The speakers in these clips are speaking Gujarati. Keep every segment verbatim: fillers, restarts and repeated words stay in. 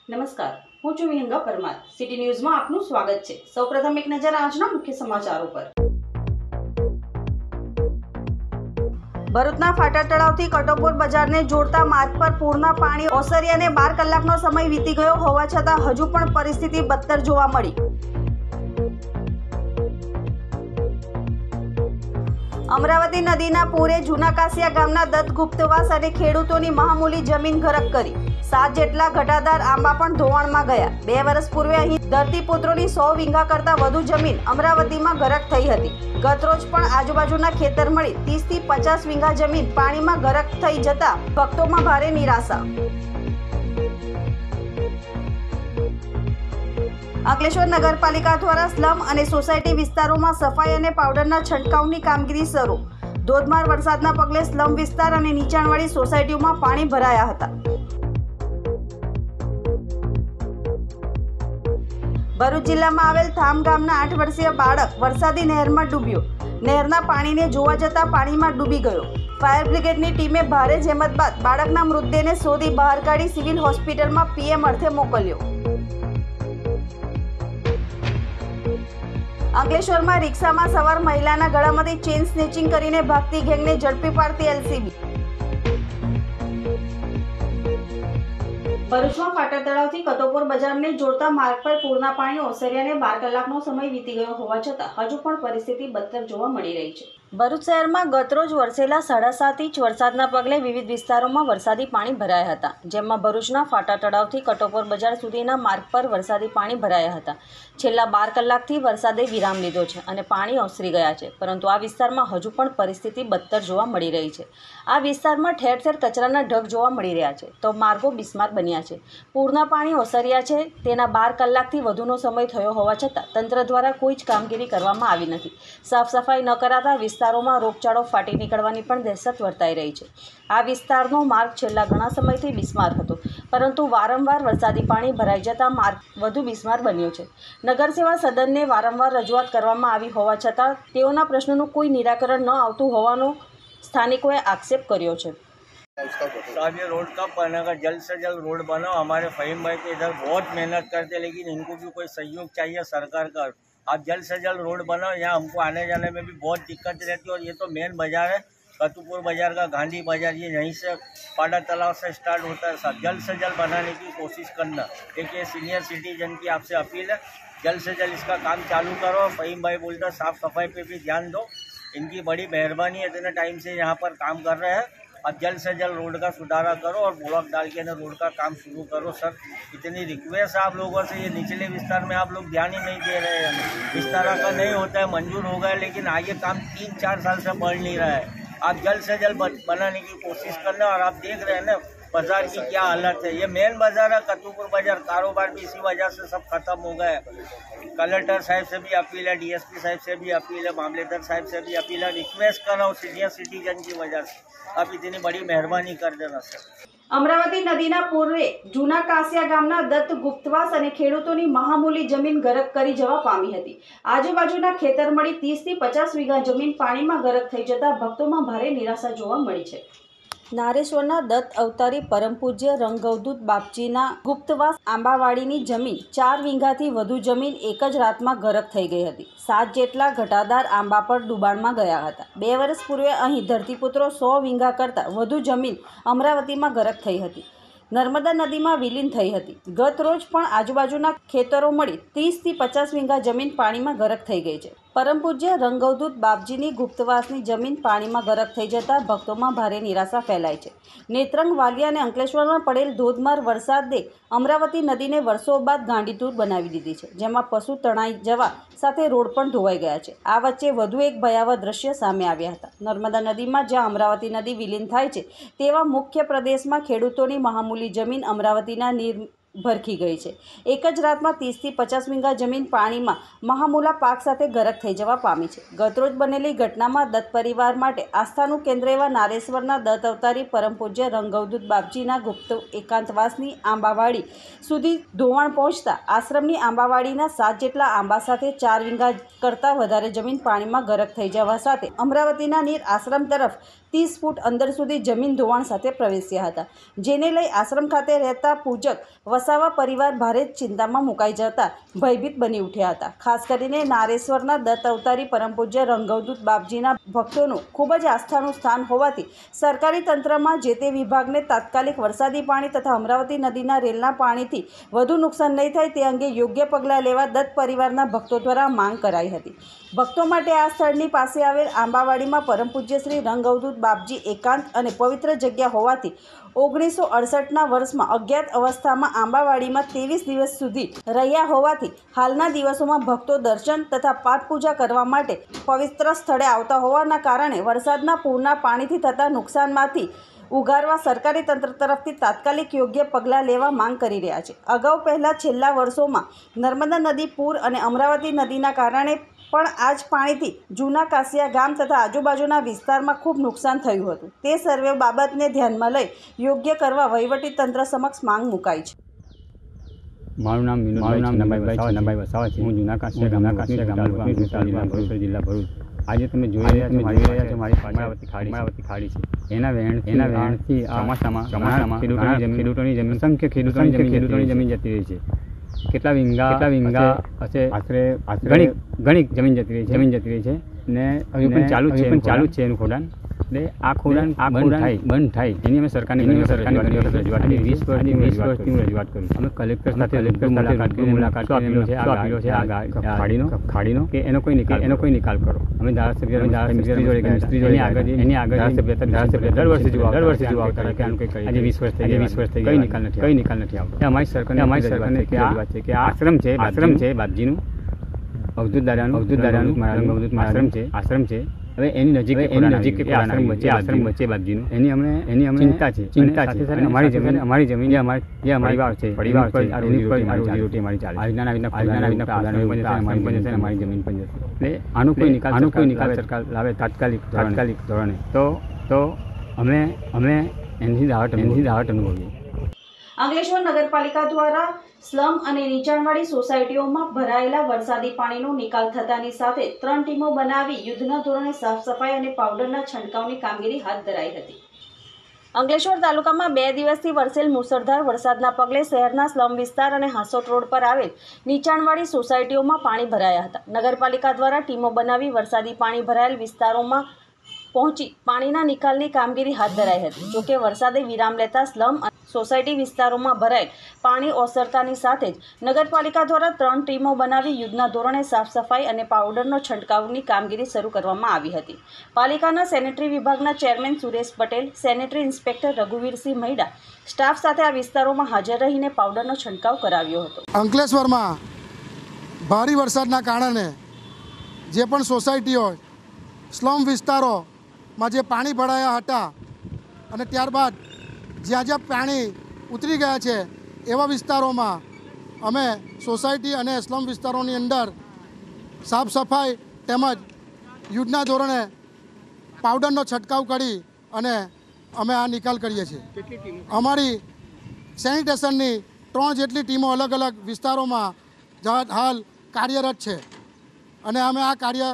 નમસ્કાર, હું છું વિહંગા પરમાર. સિટી ન્યૂઝમાં આપનું સ્વાગત છે. સૌપ્રથમ એક નજર આજના મુખ્ય સમાચારો પર. ભરૂચના ફાટા તળાવથી કટોપુર બજારને જોડતા માર્ગ પર પૂરના પાણી ઓસરી અને બાર કલાકનો સમય વીતી ગયો હોવા છતાં હજુ પણ પરિસ્થિતિ બદતર જોવા મળી. અમરાવતી નદીના પૂરે જૂના કાસિયા ગામના દત્ત ગુપ્તવાસ અને ખેડૂતોની મહામૂલી જમીન ગરક કરી. સાત જેટલા ઘટાદાર આંબા પણ ધોવાણમાં ગયા. બે વર્ષ પૂર્વે અહીં ધરતીપુત્રોની સો વીંઘા કરતાં વધુ જમીન અમરાવતીમાં ગરક થઈ હતી. ગતરોજ પણ આજુબાજુના ખેતર મળી ત્રીસ થી પચાસ વીંઘા જમીન પાણીમાં ગરક થઈ જતા ભક્તોમાં ભારે નિરાશા. અંકલેશ્વર નગરપાલિકા દ્વારા સ્લમ અને સોસાયટી વિસ્તારોમાં સફાઈ અને પાવડરના છંટકાવની કામગીરી શરૂ. ધોધમાર વરસાદના પગલે સ્લમ વિસ્તાર અને નીચાણવાળી સોસાયટીઓમાં પાણી ભરાયા હતા. ભરૂચ જિલ્લામાં આવેલ થામ ગામના આઠ વર્ષીય બાળક વરસાદી નહેરમાં ડૂબ્યો. નહેરના પાણીને જોવા જતાં પાણીમાં ડૂબી ગયો. ફાયર બ્રિગેડની ટીમે ભારે જહેમત બાદ બાળકના મૃતદેહને શોધી બહાર કાઢી સિવિલ હોસ્પિટલમાં પીએમ અર્થે મોકલ્યો. અંકલેશ્વરમાં રિક્ષામાં સવાર મહિલાના ગળામાંથી ચેઇન સ્નેચિંગ કરીને ભાગતી ગેંગને ઝડપી પાડતી એલસીબી. ભરૂચમાં ફાટા તળાવથી કટોપુર બજારને જોડતા માર્ગ પર પૂરના પાણી ઓસરી અને બાર કલાકનો સમય વીતી ગયો હોવા છતાં હજુ પણ પરિસ્થિતિ બદતર જોવા મળી રહી છે. ભરૂચ શહેરમાં ગતરોજ વરસેલા સાડા સાત ઇંચ વરસાદના પગલે વિવિધ વિસ્તારોમાં વરસાદી પાણી ભરાયા હતા. જેમાં ભરૂચના ફાટા તળાવથી કટોપુર બજાર સુધીના માર્ગ પર વરસાદી પાણી ભરાયા હતા. છેલ્લા બાર કલાકથી વરસાદે વિરામ લીધો છે અને પાણી ઓસરી ગયા છે, પરંતુ આ વિસ્તારમાં હજુ પણ પરિસ્થિતિ બદતર જોવા મળી રહી છે. આ વિસ્તારમાં ઠેર ઠેર કચરાના ઢગ જોવા મળી રહ્યા છે, તો માર્ગો બિસ્માર બન્યા છે. પૂરના પાણી ઓસર્યા છે. તેના બાર કલાકથી વધુનો સમય થયો હોવા છતાં તંત્ર દ્વારા કોઈ જ કામગીરી કરવામાં આવી નથી. સાફ સફાઈ ન કરાતા વિસ્તારોમાં રોગચાળો ફાટી નીકળવાની પણ દહેશત વર્તાઈ રહી છે. આ વિસ્તારનો માર્ગ છેલ્લા ઘણા સમયથી બિસ્માર હતો, પરંતુ વારંવાર વરસાદી પાણી ભરાઈ જતા માર્ગ વધુ બિસ્માર બન્યો છે. નગરસેવા સદનને વારંવાર રજૂઆત કરવામાં આવી હોવા છતાં તેઓના પ્રશ્નોનું કોઈ નિરાકરણ ન આવતું હોવાનો સ્થાનિકોએ આક્ષેપ કર્યો છે. साहब ये रोड कब बनेगा? जल्द से जल्द रोड बनाओ. हमारे फहीम भाई तो इधर बहुत मेहनत करते, लेकिन इनको भी कोई सहयोग चाहिए सरकार का. आप जल्द से जल्द रोड बनाओ. यहाँ हमको आने जाने में भी बहुत दिक्कत रहती है. और ये तो मेन बाजार है, कतुपुर बाजार का गांधी बाजार, ये यहीं से फाटा तालाब से स्टार्ट होता है. साहब जल्द से जल्द बनाने की कोशिश करना. एक ये सीनियर सिटीजन की आपसे अपील है, जल्द से जल्द इसका काम चालू करो. फहीम भाई बोलते साफ सफाई पे भी ध्यान दो. इनकी बड़ी मेहरबानी है, इतने टाइम से यहाँ पर काम कर रहे हैं. अब जल्द से जल्द रोड का सुधारा करो और ब्लॉक डाल के ना रोड का काम शुरू करो. सर इतनी रिक्वेस्ट है आप लोगों से. ये निचले विस्तार में आप लोग ध्यान ही नहीं दे रहे हैं. इस तरह का नहीं होता है, मंजूर हो गया, लेकिन आगे काम तीन चार साल से बढ़ नहीं रहा है. आप जल्द से जल्द बनाने की कोशिश करना. और आप देख रहे हैं ना बाजार की क्या हालत है. ये मेन बाजार है कतुपुर बाजार. कारोबार भी इसी वजह से सब खत्म हो गए. कलेक्टर साहब से भी अपील है, डीएसपी साहब से भी अपील है, मामलेदार साहब से भी अपील है. रिक्वेस्ट कर रहा हूँ सीनियर सिटीजन की वजह से, आप इतनी बड़ी मेहरबानी कर देना सर. અમરાવતી નદીના પૂરે જૂના કાસિયા ગામના દત્ત ગુપ્તવાસ અને ખેડૂતોની મહામૂલી જમીન ગરક કરી જવા પામી હતી. આજુબાજુના ખેતર મળી ત્રીસ થી પચાસ વીઘા જમીન પાણીમાં ગરક થઈ જતા ભક્તોમાં ભારે નિરાશા જોવા મળી છે. નારેશ્વરના દત્ત અવતારી પરમ પૂજ્ય રંગઅવધૂત બાપજીના ગુપ્તવાસ આંબાવાડીની જમીન ચાર વીંઘાથી વધુ જમીન એક જ રાતમાં ગરક થઈ ગઈ હતી. સાત જેટલા ઘટાદાર આંબા પર ડૂબાણમાં ગયા હતા. બે વર્ષ પૂર્વે અહીં ધરતીપુત્રો સો વીંઘા કરતાં વધુ જમીન અમરાવતીમાં ગરક થઈ હતી. નર્મદા નદીમાં વિલીન થઈ હતી. ગત રોજ પણ આજુબાજુના ખેતરો મળી ત્રીસ થી પચાસ વીંઘા જમીન પાણીમાં ગરક થઈ ગઈ છે. પરમ પૂજ્ય રંગઅવધૂત બાપજીની ગુપ્તવાસની જમીન પાણીમાં ગરક થઈ જતા ભક્તોમાં ભારે નિરાશા ફેલાઈ છે. નેત્રંગ, વાલિયા અને અંકલેશ્વરમાં પડેલ ધોધમાર વરસાદે અમરાવતી નદીને વર્ષો બાદ ગાંડીતુર બનાવી દીધી છે, જેમાં પશુ તણાઈ જવા સાથે રોડ પણ ધોવાઈ ગયા છે. આ વચ્ચે વધુ એક ભયાવહ દ્રશ્ય સામે આવ્યા હતા. નર્મદા નદીમાં જ્યાં અમરાવતી નદી વિલીન થાય છે તેવા મુખ્ય પ્રદેશમાં ખેડૂતોની મહામૂલી જમીન અમરાવતીના નીર ભરખી ગઈ છે. એક જ રાતમાં ત્રીસ થી પચાસ વીંઘા જમીન પાણીમાં મહામૂલા પાક સાથે ગરક થઈ જવા પામી છે. ગતરોજ બનેલી ઘટનામાં દત્ત પરિવાર માટે આસ્થાનું કેન્દ્ર એવા નારેશ્વરના દત્ત અવતારી પરમ પૂજ્ય રંગઅવધૂત બાપજીના ગુપ્ત એકાંતવાસની આંબાવાડી સુધી ધોવાણ પહોંચતા આશ્રમની આંબાવાડીના સાત જેટલા આંબા સાથે ચાર વીંઘા કરતાં વધારે જમીન પાણીમાં ગરક થઈ જવા સાથે અમરાવતીના નીર આશ્રમ તરફ ત્રીસ ફૂટ અંદર સુધી જમીન ધોવાણ સાથે પ્રવેશ્યા હતા, જેને લઈ આશ્રમ ખાતે રહેતા પૂજક વસાવા પરિવાર ભારે ચિંતામાં મુકાઈ જતા ભયભીત બની ઉઠ્યા હતા. ખાસ કરીને નારેશ્વરના દત્ત અવતારી પરમ પૂજ્ય રંગવદૂત બાપજીના ભક્તોનું ખૂબ જ આસ્થાનું સ્થાન હોવાથી સરકારી તંત્રમાં જે તે વિભાગને તાત્કાલિક વરસાદી પાણી તથા અમરાવતી નદીના રેલના પાણીથી વધુ નુકસાન નહીં થાય તે અંગે યોગ્ય પગલાં લેવા દત્ત પરિવારના ભક્તો દ્વારા માંગ કરાઈ હતી. ભક્તો માટે આ સ્થળની પાસે આવેલ આંબાવાડીમાં પરમ પૂજ્ય શ્રી રંગવદૂત બાપજી એકાંત અને પવિત્ર જગ્યા હોવાથી ઓગણીસો અડસઠના વર્ષમાં અજ્ઞાત અવસ્થામાં આંબાવાડીમાં ત્રેવીસ દિવસ સુધી રહ્યા હોવાથી હાલના દિવસોમાં ભક્તો દર્શન તથા પાઠ પૂજા કરવા માટે પવિત્ર સ્થળે આવતા હોવાના કારણે વરસાદના પૂરના પાણીથી થતા નુકસાનમાંથી ઉગારવા સરકારી તંત્ર તરફથી તાત્કાલિક યોગ્ય પગલાં લેવા માંગ કરી રહ્યા છે. અગાઉ પહેલાં છેલ્લા વર્ષોમાં નર્મદા નદી પૂર અને અમરાવતી નદીના કારણે પણ આ જ પાણીથી જૂના કાસિયા ગામ તથા આજુબાજુના વિસ્તારમાં ખૂબ નુકસાન થયું હતું. તે સર્વે બાબતને ધ્યાનમાં લઈ યોગ્ય કરવા વહીવટી તંત્ર સમક્ષ માંગ મુકાઈ છે. મારું નામ વિનોદભાઈ વસાવા છે. હું જૂના કાસિયા ગામના કાસિયા ગામના જિલ્લા ભરૂચ જિલ્લા ભરૂચ. આજે તમે જોઈ રહ્યા છો જોઈ રહ્યા છો મારી અમરાવતી ખાડી અમરાવતી ખાડી છે. એના વેણ એના વેણથી ચોમાસામાં ચોમાસામાં ખેડૂતોની જમીન ખેડૂતોની જમીન અસંખ્ય ખેડૂતોની જમીન ખેડૂતોની જમીન જતી રહી છે. કેટલા વીંગા કેટલા વીંગા હશે આશરે ઘણી ઘણી જમીન જતી રહી છે જમીન જતી રહી છે ને હજુ પણ ચાલુ છે પણ ચાલુ જ છે એનું ખોદાણ. એટલે આ ખોદાણ આ બંધ થાય બંધ થાય એની અમે સરકારની ઘણી સરકારની રજૂઆત કરી. વીસ વર્ષથી વીસ વર્ષથી રજૂઆત કરી. અમે કલેક્ટર સાથે કલેક્ટર સાથે મુલાકાત આપેલો છે આપેલો છે આ ખાડીનો ખાડીનો કે એનો કોઈ નિકાલ એનો કોઈ નિકાલ કરો. અમે ધારાસભ્ય ધારાસભ્ય જોડે મિસ્ત્રી જોડે આગળ એની આગળ ધારાસભ્ય ધારાસભ્ય દર વર્ષે જોવા દર વર્ષે જોવા આવતા કે આનું કંઈ કરી. આજે વીસ વર્ષ થઈ ગયા વીસ વર્ષ થઈ ગયા કઈ નિકાલ નથી કઈ નિકાલ નથી આવતો. અમારી સરકારની અમારી સરકારની રજૂઆત છે કે આ આશ્રમ છે આશ્રમ છે બાપજીનું અવધૂત દાદાનું અવધૂત દાદાનું મારા અવધૂત આશ્રમ છે આશ્રમ છે. હવે એની નજીક એની નજીક આશ્રમ વચ્ચે આશ્રમ વચ્ચે બાપજીનું એની અમને એની અમને ચિંતા છે ચિંતા છે. અમારી જમીન અમારી જમીન જે અમારી જે અમારી પરિવાર છે પરિવાર છે આ રોજી રોટી અમારી ચાલે. આજના નાવીના આજના નાવીના ખોદાનો પણ જશે અમારી પણ જશે અમારી જમીન પણ જશે. એટલે આનો કોઈ નિકાલ આનો કોઈ નિકાલ સરકાર લાવે તાત્કાલિક તાત્કાલિક ધોરણે તો તો અમે અમે એની રાહત એની રાહત અનુભવીએ. અંકલેશ્વર નગરપાલિકા દ્વારા સ્લમ અને નીચાણવાળી સોસાયટીઓમાં ભરાયેલા વરસાદી પાણીનો નિકાલ થતાની સાથે ત્રણ ટીમો બનાવી યુદ્ધના ધોરણે સાફ સફાઈ અને પાવડરના છંટકાવની કામગીરી હાથ ધરાઈ હતી. અંકલેશ્વર તાલુકામાં બે દિવસથી વરસેલ મુસળધાર વરસાદના પગલે શહેરના સ્લમ વિસ્તાર અને હાંસોટ રોડ પર આવેલ નીચાણવાળી સોસાયટીઓમાં પાણી ભરાયા હતા. નગરપાલિકા દ્વારા ટીમો બનાવી વરસાદી પાણી ભરાયેલ વિસ્તારોમાં પહોંચી પાણીના નિકાલની કામગીરી હાથ ધરાઈ હતી. જોકે વરસાદે વિરામ લેતા સ્લમ સોસાયટી વિસ્તારોમાં ભરાયેલ પાણી ઓસરતાની સાથે જ નગરપાલિકા દ્વારા ત્રણ ટીમો બનાવી યુદ્ધના ધોરણે સાફ સફાઈ અને પાવડરનો છંટકાવની કામગીરી શરૂ કરવામાં આવી હતી. પાલિકાના સેનેટરી વિભાગના chairman Suresh Patel, sanitary inspector Raghuvirsinh Maida staff સાથે આ વિસ્તારોમાં હાજર રહીને પાવડરનો છંટકાવ કરાવ્યો હતો. અંકલેશ્વરમાં ભારે વરસાદના કારણે જે પણ સોસાયટીઓ સ્લમ વિસ્તારોમાં જે પાણી ભરાયા હતા અને ત્યારબાદ જ્યાં જ્યાં પાણી ઉતરી ગયા છે એવા વિસ્તારોમાં અમે સોસાયટી અને સ્લમ વિસ્તારોની અંદર સાફ સફાઈ તેમજ યુદ્ધના ધોરણે પાવડરનો છંટકાવ કરી અને અમે આ નિકાલ કરીએ છીએ. અમારી સેનિટેશનની ત્રણ જેટલી ટીમો અલગ અલગ વિસ્તારોમાં હાલ કાર્યરત છે અને અમે આ કાર્ય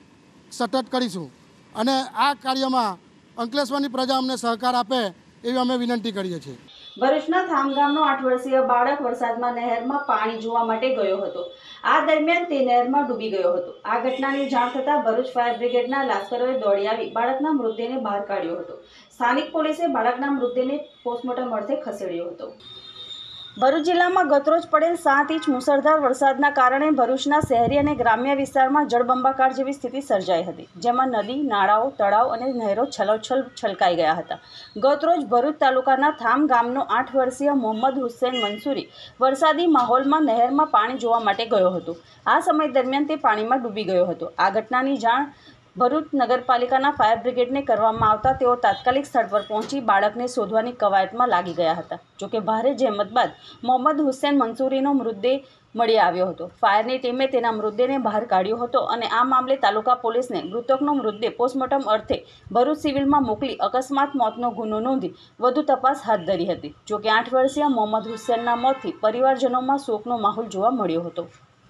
સતત કરીશું અને આ કાર્યમાં અંકલેશ્વરની પ્રજા અમને સહકાર આપે એવી અમે વિનંતી કરીએ છીએ. ભરૂચના થામ ગામનો આઠ વર્ષીય બાળક વરસાદમાં નહેરમાં પાણી જોવા માટે ગયો હતો. આ દરમિયાન તે નહેરમાં ડૂબી ગયો હતો. આ ઘટનાની જાણ થતાં ભરૂચ ફાયર બ્રિગેડના લાશ્કરોએ દોડી આવી બાળકના મૃતદેહને બહાર કાઢ્યો હતો. સ્થાનિક પોલીસે બાળકના મૃતદેહને પોસ્ટમોર્ટમ અર્થે ખસેડ્યો હતો. ભરૂચ જિલ્લામાં ગતરોજ પડેલ સાત ઇંચ મુસળધાર વરસાદના કારણે ભરૂચના શહેરી અને ગ્રામ્ય વિસ્તારમાં જળબંબાકાર જેવી સ્થિતિ સર્જાઈ હતી, જેમાં નદી, નાળાઓ, તળાવ અને નહેરો છલોછલ છલકાઈ ગયા હતા. ગતરોજ ભરૂચ તાલુકાના થામ ગામનો આઠ વર્ષીય મોહમ્મદ હુસૈન મંસૂરી વરસાદી માહોલમાં નહેરમાં પાણી જોવા માટે ગયો હતો. આ સમય દરમિયાન તે પાણીમાં ડૂબી ગયો હતો. આ ઘટનાની જાણ ભરૂચ નગરપાલિકાના ફાયર બ્રિગેડને કરવામાં આવતા તેઓ તાત્કાલિક સ્થળ પર પહોંચી બાળકને શોધવાની કવાયતમાં લાગી ગયા હતા. જોકે ભારે જહેમત બાદ મોહમ્મદ હુસૈન મંસૂરીનો મૃતદેહ મળી આવ્યો હતો. ફાયરની ટીમે તેના મૃતદેહને બહાર કાઢ્યો હતો અને આ મામલે તાલુકા પોલીસને મૃતકનો મૃતદેહ પોસ્ટમોર્ટમ અર્થે ભરૂચ સિવિલમાં મોકલી અકસ્માત મોતનો ગુનો નોંધી વધુ તપાસ હાથ ધરી હતી. જોકે આઠ વર્ષીય મોહમ્મદ હુસૈનના મોતથી પરિવારજનોમાં શોકનો માહોલ જોવા મળ્યો હતો.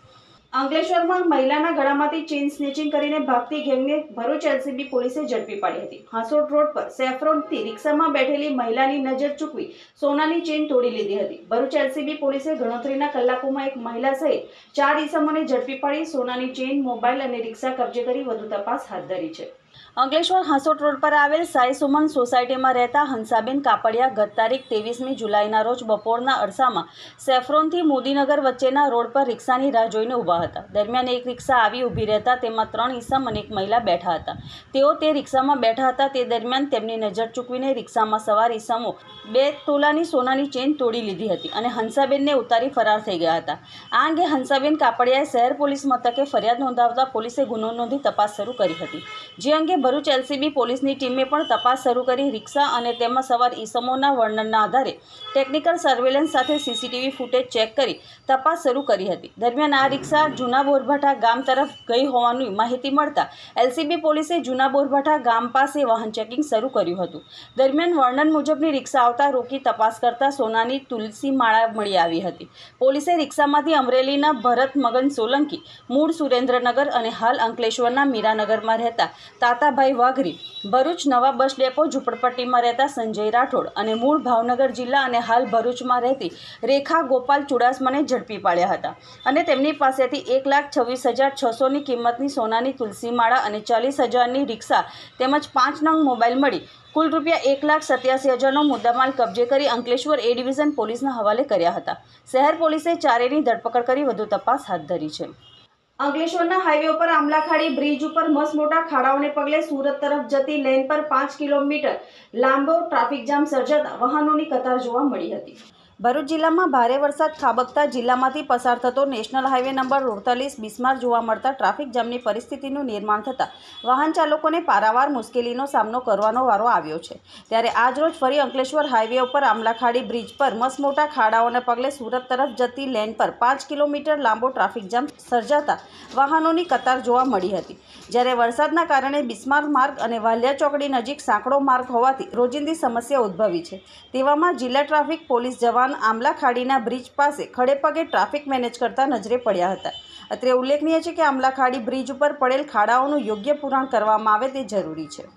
અંકલેશ્વરમાં મહિલાના ગળામાંથી ચેઇન સ્નેચિંગ કરીને ભાગતી ગેંગને ભરૂચ એલસીબી પોલીસે ઝડપી પાડી હતી. હાંસોટ રોડ પર સેફ્રોનથી રિક્ષામાં બેઠેલી મહિલાની નજર ચૂકવી સોનાની ચેઇન તોડી લીધી હતી. ભરૂચ એલસીબી પોલીસે ગણતરીના કલાકોમાં એક મહિલા સહિત ચાર ઈસમોને ઝડપી પાડી સોનાની ચેઇન, મોબાઈલ અને રિક્ષા કબજે કરી વધુ તપાસ હાથ ધરી છે. અંકલેશ્વર હાંસોટ રોડ પર આવેલ સાઈ સુમન સોસાયટીમાં રહેતા હંસાબેન કાપડિયા ગત તારીખ ત્રેવીસમી જુલાઈના રોજ બપોરના અરસામાં સેફ્રોનથી મોદીનગર વચ્ચેના રોડ પર રિક્ષાની રાહ જોઈને ઊભા હતા. દરમિયાન એક રિક્ષા આવી ઊભી રહેતા તેમાં ત્રણ ઈસમ અને એક મહિલા બેઠા હતા. તેઓ તે રિક્ષામાં બેઠા હતા તે દરમિયાન તેમની નજર ચૂકવીને રિક્ષામાં સવાર ઈસમો બે તોલાની સોનાની ચેઇન તોડી લીધી હતી અને હંસાબેનને ઉતારી ફરાર થઈ ગયા હતા. આ અંગે હંસાબેન કાપડિયાએ શહેર પોલીસ મથકે ફરિયાદ નોંધાવતા પોલીસે ગુનો નોંધી તપાસ શરૂ કરી હતી. જે અંગે ભરૂચ એલસીબી પોલીસની ટીમે પણ તપાસ શરૂ કરી રિક્ષા અને તેમાં સવાર ઈસમોના વર્ણનના આધારે ટેકનિકલ સર્વેલન્સ સાથે સીસીટીવી ફૂટેજ ચેક કરી તપાસ શરૂ કરી હતી. દરમિયાન આ રિક્ષા જૂના બોરભાઠા ગામ તરફ ગઈ હોવાની માહિતી મળતા એલસીબી પોલીસે જૂના બોરભાઠા ગામ પાસે વાહન ચેકિંગ શરૂ કર્યું હતું. દરમિયાન વર્ણન મુજબની રિક્ષા આવતા રોકી તપાસ કરતા સોનાની તુલસી માળા મળી આવી હતી. પોલીસે રિક્ષામાંથી અમરેલીના ભરત મગન સોલંકી મૂળ સુરેન્દ્રનગર અને હાલ અંકલેશ્વરના મીરાનગરમાં રહેતા તાતાભાઈ વાઘરી, ભરૂચ નવા બસ ડેપો ઝુંપડપટ્ટીમાં રહેતા સંજય રાઠોડ અને મૂળ ભાવનગર જિલ્લા અને હાલ ભરૂચમાં રહેતી રેખા ગોપાલ ચુડાસમાને ઝડપી પાડ્યા હતા અને તેમની પાસેથી એક લાખ છવ્વીસ હજાર છસોની કિંમતની સોનાની તુલસી માળા અને ચાલીસ હજારની રિક્ષા તેમજ પાંચ નંગ મોબાઈલ મળી કુલ રૂપિયા એક લાખ સત્યાસી હજારનો મુદ્દામાલ કબજે કરી અંકલેશ્વર એ ડિવિઝન પોલીસના હવાલે કર્યા હતા. શહેર પોલીસે ચારેયની ધરપકડ કરી વધુ તપાસ હાથ ધરી છે. અંકલેશ્વરના હાઈવે ઉપર આમલાખાડી બ્રિજ ઉપર મસમોટા ખાડાઓને પગલે સુરત તરફ જતી લેન પર પાંચ કિલોમીટર લાંબો ટ્રાફિક જામ સર્જાતા વાહનોની કતાર જોવા મળી હતી. ભરૂચ જિલ્લામાં ભારે વરસાદ ખાબકતા જિલ્લામાંથી પસાર થતો નેશનલ હાઈવે નંબર અડતાલીસ બિસ્માર જોવા મળતા ટ્રાફિક જામની પરિસ્થિતિનું નિર્માણ થતાં વાહન ચાલકોને પારાવાર મુશ્કેલીનો સામનો કરવાનો વારો આવ્યો છે. ત્યારે આજરોજ ફરી અંકલેશ્વર હાઈવે ઉપર આમલાખાડી બ્રિજ પર મસમોટા ખાડાઓને પગલે સુરત તરફ જતી લેન પર પાંચ કિલોમીટર લાંબો ટ્રાફિક જામ સર્જાતા વાહનોની કતાર જોવા મળી હતી. જ્યારે વરસાદના કારણે બિસ્માર માર્ગ અને વાલિયા ચોકડી નજીક સાંકડો માર્ગ હોવાથી રોજિંદી સમસ્યા ઉદ્ભવી છે. તેવામાં જિલ્લા ટ્રાફિક પોલીસ જવાન આમલાખાડીના બ્રિજ પાસે ખડેપગે ટ્રાફિક મેનેજ કરતા નજરે પડ્યા હતા. અત્રે ઉલ્લેખનીય છે કે આમલાખાડી બ્રિજ ઉપર પડેલ ખાડાઓનું યોગ્ય પૂરણ કરવામાં આવે તે જરૂરી છે.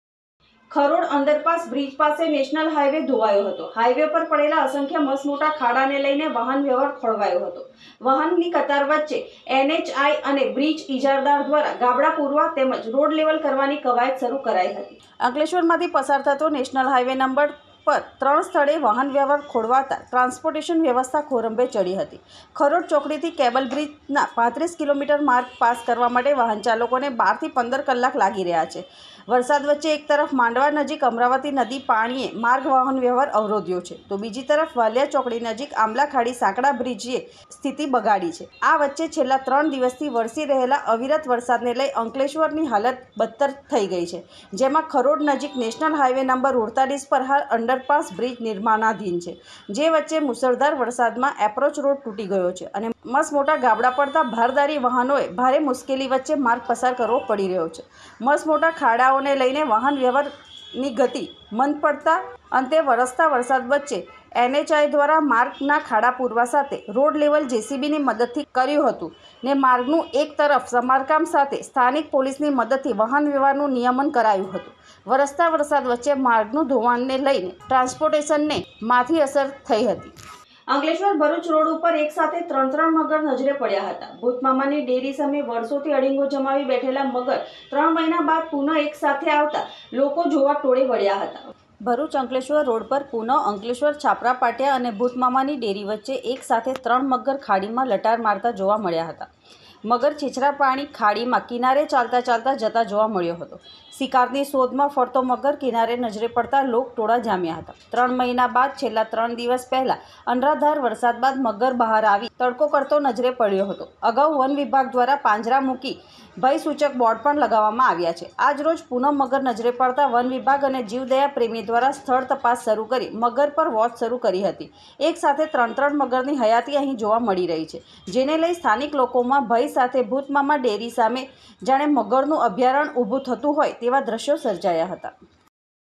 ખરોડ અંડરપાસ બ્રિજ પાસે નેશનલ હાઈવે ધોવાયો હતો. હાઈવે પર પડેલા અસંખ્ય મસમોટા ખાડાને લઈને વાહન વ્યવહાર ખોરવાયો હતો. વાહનની કતાર વચ્ચે એનએચઆઈ અને બ્રિજ ઇજારદાર દ્વારા ગાબડા પૂરવા તેમજ રોડ લેવલ કરવાની કવાયત શરૂ કરાઈ હતી. અંકલેશ્વરમાંથી પસાર થતો નેશનલ હાઈવે નંબર પર ત્રણ સ્થળે વાહન વ્યવહાર ખોરવાતા ટ્રાન્સપોર્ટેશન વ્યવસ્થા ખોરંભે ચડી હતી. ખરોડ ચોકડીથી કેબલ બ્રિજના પાંત્રીસ કિલોમીટર માર્ગ પાસ કરવા માટે વાહન ચાલકોને બારથી પંદર કલાક લાગી રહ્યા છે. વરસાદ વચ્ચે એક તરફ માંડવા નજીક અમરાવતી નદી પાણીએ માર્ગ વાહન વ્યવહાર અવરોધ્યો છે તો બીજી તરફ વાલિયા ચોકડી નજીક આમલાખાડી સાંકડા બ્રિજે સ્થિતિ બગાડી છે. આ વચ્ચે છેલ્લા ત્રણ દિવસથી વરસી રહેલા અવિરત વરસાદને લઈ અંકલેશ્વરની હાલત બદતર થઈ ગઈ છે. જેમાં ખરોડ નજીક નેશનલ હાઈવે નંબર અડતાલીસ પર હાલ અંડરપાસ બ્રિજ નિર્માણાધીન છે. જે વચ્ચે મુસળધાર વરસાદમાં એપ્રોચ રોડ તૂટી ગયો છે અને મસમોટા ગાબડા પડતા ભારદારી વાહનોએ ભારે મુશ્કેલી વચ્ચે માર્ગ પસાર કરવો પડી રહ્યો છે. મસમોટા ખાડાઓને લઈને વાહન વ્યવહારની ગતિ મંદ પડતા અંતે વરસતા વરસાદ વચ્ચે એનએચઆઈ દ્વારા માર્ગના ખાડા પૂરવા સાથે રોડ લેવલ જેસીબીની મદદથી કર્યું હતું ને માર્ગનું એક તરફ સમારકામ સાથે સ્થાનિક પોલીસની મદદથી વાહન વ્યવહારનું નિયમન કરાયું હતું. વરસતા વરસાદ વચ્ચે માર્ગનું ધોવાણને લઈને ટ્રાન્સપોર્ટેશનને માઠી અસર થઈ હતી. અંકલેશ્વર ભરૂચ રોડ ઉપર એક સાથે ત્રણ ત્રણ મગર નજરે પડ્યા હતા. ભૂતમામાની ડેરી સામે વર્ષોથી અડીંગો જમાવી બેઠેલા મગર ત્રણ મહિના બાદ પુનઃ એક સાથે આવતા લોકો જોવા ટોળે વળ્યા હતા. ભરૂચ અંકલેશ્વર રોડ પર પુનઃ અંકલેશ્વર છાપરા પાટિયા અને ભૂતમામાની ડેરી વચ્ચે એક સાથે ત્રણ મગર ખાડીમાં લટાર મારતા જોવા મળ્યા હતા. મગર છીછરા પાણી ખાડીમાં કિનારે ચાલતા ચાલતા જતા જોવા મળ્યો હતો. શિકારની શોધમાં ફરતો મગર કિનારે નજરે પડતા લોક ટોળા જામ્યા હતા. ત્રણ મહિના બાદ છેલ્લા ત્રણ દિવસ પહેલા અનરાધાર વરસાદ બાદ મગર બહાર આવી તડકો કરતો નજરે પડ્યો હતો. અગાઉ વન વિભાગ દ્વારા પાંજરા મૂકી ભયસૂચક બોર્ડ પણ લગાવવામાં આવ્યા છે. આજ રોજ પુનઃ મગર નજરે પડતા વન વિભાગ અને જીવદયા પ્રેમી દ્વારા સ્થળ તપાસ શરૂ કરી મગર પર વોચ શરૂ કરી હતી. એક સાથે ત્રણ ત્રણ મગરની હયાતી અહીં જોવા મળી રહી છે, જેને લઈ સ્થાનિક લોકોમાં ભય સાથે ભૂતમામા ડેરી સામે જાણે મગરનું અભયારણ્ય ઊભું થતું હોય તેવા દ્રશ્યો સર્જાયા હતા.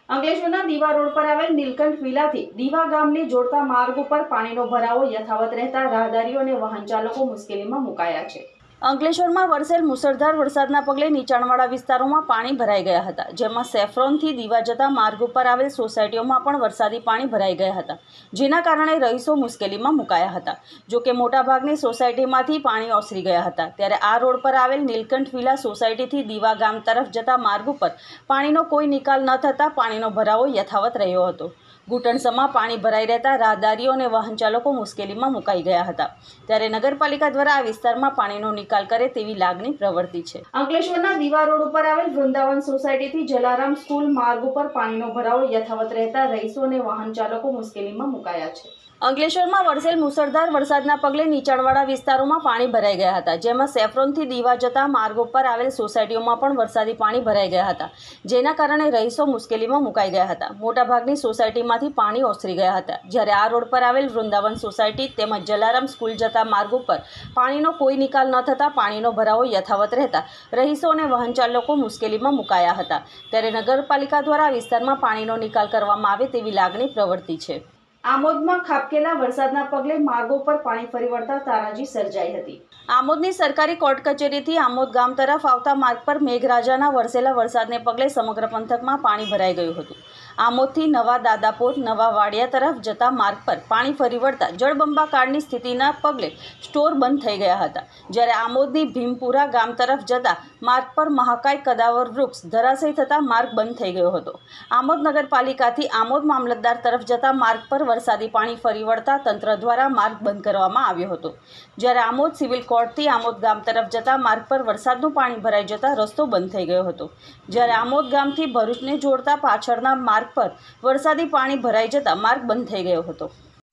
અંકલેશ્વરના દીવા રોડ પર આવેલ નીલકંઠ વિલાથી દીવા ગામને જોડતા માર્ગ ઉપર પાણીનો ભરાવો યથાવત રહેતા રાહદારીઓ અને વાહન ચાલકો મુશ્કેલીમાં મુકાયા છે. અંકલેશ્વરમાં વરસેલ મુસળધાર વરસાદના પગલે નીચાણવાળા વિસ્તારોમાં પાણી ભરાઈ ગયા હતા, જેમાં સેફ્રોનથી દીવા જતા માર્ગ ઉપર આવેલ સોસાયટીઓમાં પણ વરસાદી પાણી ભરાઈ ગયા હતા, જેના કારણે રહીશો મુશ્કેલીમાં મુકાયા હતા. જોકે મોટાભાગની સોસાયટીમાંથી પાણી ઓસરી ગયા હતા. ત્યારે આ રોડ પર આવેલ નીલકંઠ વિલા સોસાયટીથી દીવા ગામ તરફ જતા માર્ગ ઉપર પાણીનો કોઈ નિકાલ ન થતાં પાણીનો ભરાવો યથાવત રહ્યો હતો. ઘૂંટણસમાં પાણી ભરાઈ રહેતા રાહદારીઓ અને વાહન ચાલકો મુશ્કેલીમાં મુકાઈ ગયા હતા. ત્યારે નગરપાલિકા દ્વારા આ વિસ્તારમાં પાણીનો નિકાલ કરે તેવી લાગણી પ્રવર્તી છે. અંકલેશ્વરના દીવા રોડ ઉપર આવેલ વૃંદાવન સોસાયટીથી જલારામ સ્કૂલ માર્ગ ઉપર પાણીનો ભરાવો યથાવત રહેતા રહીશો અને વાહન ચાલકો મુશ્કેલીમાં મુકાયા છે. અંકલેશ્વરમાં વરસેલ મુસળધાર વરસાદના પગલે નીચાણવાળા વિસ્તારોમાં પાણી ભરાઈ ગયા હતા, જેમાં સેફ્રોનથી દીવા જતા માર્ગ ઉપર આવેલ સોસાયટીઓમાં પણ વરસાદી પાણી ભરાઈ ગયા હતા, જેના કારણે રહીશો મુશ્કેલીમાં મુકાઈ ગયા હતા. મોટાભાગની સોસાયટીમાંથી પાણી ઓસરી ગયા હતા. જ્યારે આ રોડ પર આવેલ વૃંદાવન સોસાયટી તેમજ જલારામ સ્કૂલ જતા માર્ગ ઉપર પાણીનો કોઈ નિકાલ ન થતાં પાણીનો ભરાવો યથાવત રહેતા રહીશો અને વાહન ચાલકો મુશ્કેલીમાં મુકાયા હતા. ત્યારે નગરપાલિકા દ્વારા આ વિસ્તારમાં પાણીનો નિકાલ કરવામાં આવે તેવી લાગણી પ્રવર્તી છે. આમોદમાં ખાબકેલા વરસાદના પગલે માર્ગો પર પાણી ફરી વળતા તારાજી સર્જાઈ હતી. આમોદની સરકારી કોર્ટ કચેરીથી આમોદ ગામ તરફ આવતા માર્ગ પર મેઘરાજાના વરસેલા વરસાદને પગલે સમગ્ર પંથકમાં પાણી ભરાઈ ગયું હતું. આમોદથી નવા દાદાપોર નવા વાડિયા તરફ જતા માર્ગ પર પાણી ફરી વળતા જળબંબાકારની સ્થિતિના પગલે સ્ટોર બંધ થઈ ગયા હતા. જ્યારે આમોદની ભીમપુરા ગામ તરફ જતા માર્ગ પર મહાકાય કદાવર વૃક્ષ ધરાશયી થતા માર્ગ બંધ થઈ ગયો હતો. આમોદ નગરપાલિકાથી આમોદ મામલતદાર તરફ જતા માર્ગ પર વરસાદી પાણી ફરી વળતા તંત્ર દ્વારા માર્ગ બંધ કરવામાં આવ્યો હતો. જ્યારે આમોદ સિવિલ કોર્ટથી આમોદ ગામ તરફ જતા માર્ગ પર વરસાદનું પાણી ભરાઈ જતા રસ્તો બંધ થઈ ગયો હતો. જ્યારે આમોદ ગામથી ભરૂચને જોડતા પાછળના માર્ગ પર વરસાદી પાણી ભરાઈ જતા માર્ગ બંધ થઈ ગયો હતો.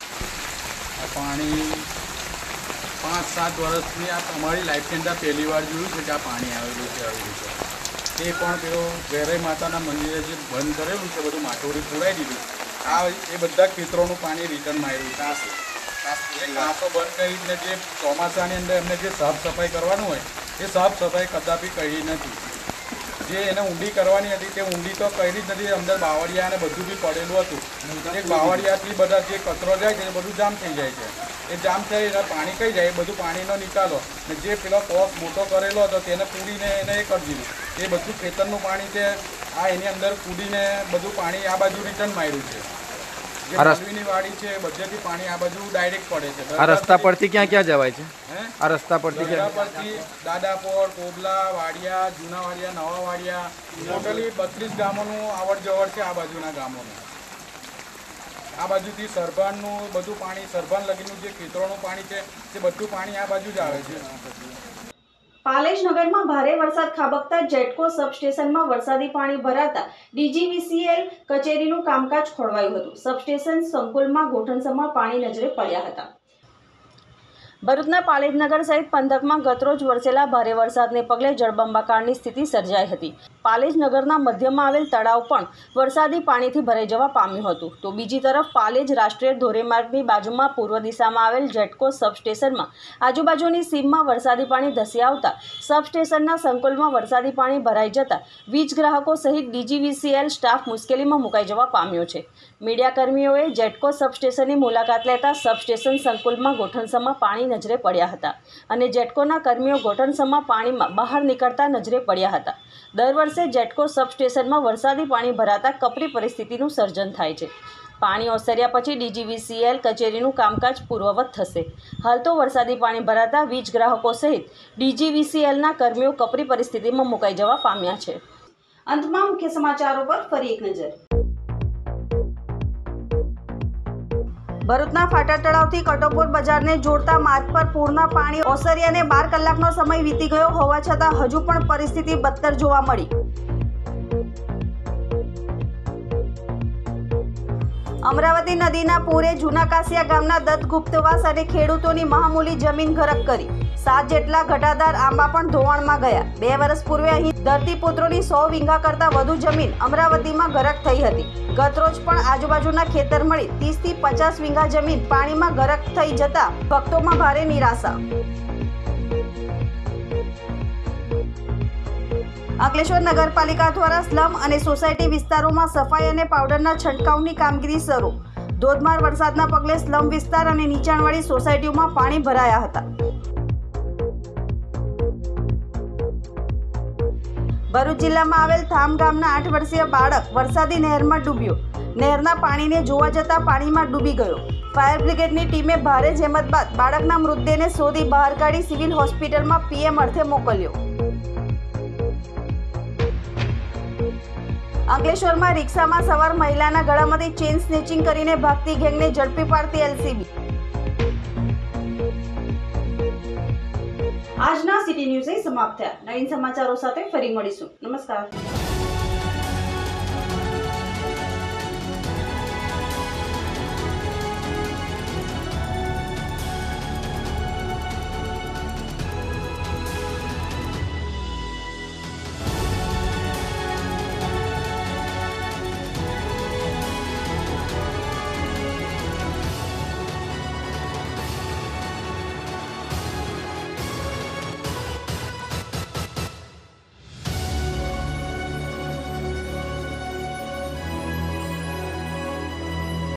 આ પાણી પાંચ સાત વર્ષની આ અમારી લાઈફની અંદર પહેલી વાર જોયું છે કે આ પાણી આવેલું છે આવેલું છે તે પણ પેલો વેરાઈ માતાના મંદિરે જે બંધ કરેલું છે બધું માથોડી પુરાઈ દીધું. આ એ બધા ખેતરોનું પાણી રિટર્ન આવ્યું કાંસ એ કાંસો બંધ કરીને જે ચોમાસાની અંદર એમને જે સાફ સફાઈ કરવાનું હોય એ સાફ સફાઈ કદાપી કરી નથી. જે એને ઊંડી કરવાની હતી તે ઊંડી તો કરી જ નથી. અંદર બાવળિયા અને બધું બી પડેલું હતું. એ બાવળિયાથી બધા જે કચરો જાય છે એ બધું જામ થઈ જાય છે. એ જામ થઈ એટલે પાણી કઈ જાય એ બધું પાણીનો નિકાલો ને જે પેલો પોક મોટો કરેલો હતો તેને પૂરીને એને એ કરી દીધું. એ બધું ખેતરનું પાણી છે આ એની અંદર કૂદીને બધું પાણી આ બાજુ રિટર્ન માર્યું છે. જે માલવીની વાડી છે બધેથી પાણી આ બાજુ ડાયરેક્ટ પડે છે. આ રસ્તા પરથી ક્યાં ક્યાં જવાય છે? આ રસ્તા પરથી ક્યાં પરથી દાદાપોર, કોબલા, વાડિયા, જૂના વાડિયા, નવા વાડિયા, ટોટલી બત્રીસ ગામોનું આવડ જવડ છે. આ બાજુના ગામોનું આ બાજુથી સરભાનનું બધું પાણી, સરભાન લગીનું જે ખેતરોનું પાણી છે તે બધું પાણી આ બાજુ જ આવે છે. પાલેજ નગરમાં ભારે વરસાદ ખાબકતા જેટકો સબસ્ટેશનમાં વરસાદી પાણી ભરાતા ડીજીવીસીએલ કચેરીનું કામકાજ ખોરવાયું હતું. સબસ્ટેશન સંકુલમાં ગોઠણસમાં પાણી નજરે પડ્યા હતા. ભરૂચના પાલેજનગર સહિત પંથકમાં ગતરોજ વરસેલા ભારે વરસાદને પગલે જળબંબાકારની સ્થિતિ સર્જાઈ હતી. પાલેજનગરના મધ્યમાં આવેલ તળાવ પણ વરસાદી પાણીથી ભરાઈ જવા પામ્યું હતું. તો બીજી તરફ પાલેજ રાષ્ટ્રીય ધોરીમાર્ગની બાજુમાં પૂર્વ દિશામાં આવેલ જેટકો સબસ્ટેશનમાં આજુબાજુની સીમમાં વરસાદી પાણી ધસી આવતા સબસ્ટેશનના સંકુલમાં વરસાદી પાણી ભરાઈ જતા વીજ ગ્રાહકો સહિત ડીજીવીસીએલ સ્ટાફ મુશ્કેલીમાં મુકાઈ જવા પામ્યો છે. મીડિયાકર્મીઓએ જેટકો સબસ્ટેશનની મુલાકાત લેતા સબસ્ટેશન સંકુલમાં ગોઠણસમાં પાણી નજરે પડ્યા હતા અને જેટકોના કર્મીઓ ગોઠણસમાં પાણીમાં બહાર નીકળતા નજરે પડ્યા હતા. દર વર્ષે જેટકો સબસ્ટેશનમાં વરસાદી પાણી ભરાતા કપરી પરિસ્થિતિનું સર્જન થાય છે. પાણી ઓસર્યા પછી ડીજીવીસીએલ કચેરીનું કામકાજ પૂર્વવત થશે. હાલ તો વરસાદી પાણી ભરાતા વીજ ગ્રાહકો સહિત ડીજીવીસીએલના કર્મીઓ કપરી પરિસ્થિતિમાં મુકાઈ જવા પામ્યા છે. અંતમાં મુખ્ય સમાચારો પર ફરી એક નજર. ભરૂચના ફાટા તળાવથી કટોપોર બજારને જોડતા માર્ગ પર પૂરના પાણી ઓસર્યાને બાર કલાકનો સમય વીતી ગયો હોવા છતાં હજુ પણ પરિસ્થિતિ બદતર જોવા મળી. અમરાવતી નદીના પૂરે જૂના કાસિયા ગામના દત્ત ગુપ્તવાસ અને ખેડૂતોની મહામૂલી જમીન ગરક કરી. સાત જેટલા ઘટાદાર આંબા પણ ધોવાણમાં ગયા. બે વર્ષ પૂર્વે અહીં ધરતીપુત્રોની સો વીંઘા કરતા વધુ જમીન અમરાવતીમાં ગરક થઈ હતી. ગતરોજ પણ આજુબાજુના ખેતર મળી ત્રીસ થી પચાસ વીંઘા જમીન પાણીમાં ગરક થઈ જતા ભક્તોમાં ભારે નિરાશા. અંકલેશ્વર નગરપાલિકા દ્વારા સ્લમ અને સોસાયટી વિસ્તારોમાં સફાઈ અને પાવડરના છંટકાવની કામગીરી શરૂ. ધોધમાર વરસાદના પગલે સ્લમ વિસ્તાર અને નીચાણવાળી સોસાયટીઓમાં પાણી ભરાયા હતા. ભરૂચ જિલ્લામાં આવેલ થામ ગામના આઠ વર્ષીય બાળક વરસાદી નહેરમાં ડૂબ્યો. નહેરના પાણીને જોવા જતા પાણીમાં ડૂબી ગયો. ફાયર બ્રિગેડની ટીમે ભારે જહેમત બાદ બાળકના મૃતદેહને શોધી બહાર કાઢી સિવિલ હોસ્પિટલમાં પીએમ અર્થે મોકલ્યો. અંકલેશ્વરમાં રિક્ષામાં સવાર મહિલાના ગળામાંથી ચેઇન સ્નેચિંગ કરીને ભાગતી ગેંગને ઝડપી પાડતી એલસીબી. આજના સિટી ન્યૂઝ સમાપ્ત થયા. નવીન સમાચારો સાથે ફરી મળીશું. નમસ્કાર.